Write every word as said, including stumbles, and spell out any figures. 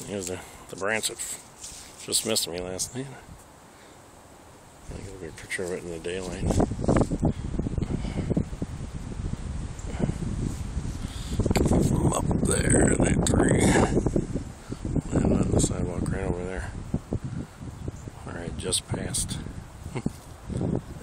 Here's the, the branch that just missed me last night. I got a big picture of it in the daylight. From up there in that tree. And on the sidewalk right over there. Where I just passed.